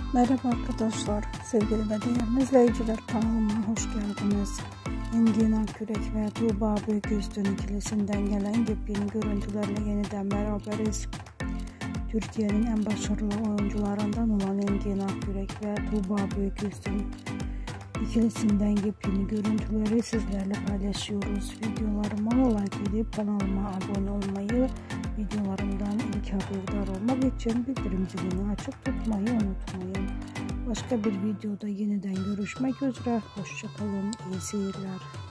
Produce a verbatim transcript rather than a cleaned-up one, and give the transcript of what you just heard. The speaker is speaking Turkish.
Merhaba arkadaşlar, sevgili ve değerli izleyiciler, kanalıma hoş geldiniz. Engin Akyürek ve Tuğba Büyüküstün ikilisinden gelen yepyeni görüntülerle yeniden beraberiz. Türkiye'nin en başarılı oyuncularından olan Engin Akyürek ve Tuğba Büyüküstün ikilisinden yepyeni görüntüleri sizlerle paylaşıyoruz. Videolarıma like edip kanalıma abone olmayı, videolarımdan ilk haberdar olmak için bildirim zilini açık tutmayı unutmayın. Başka bir videoda yeniden görüşmek üzere. Hoşça kalın. İyi seyirler.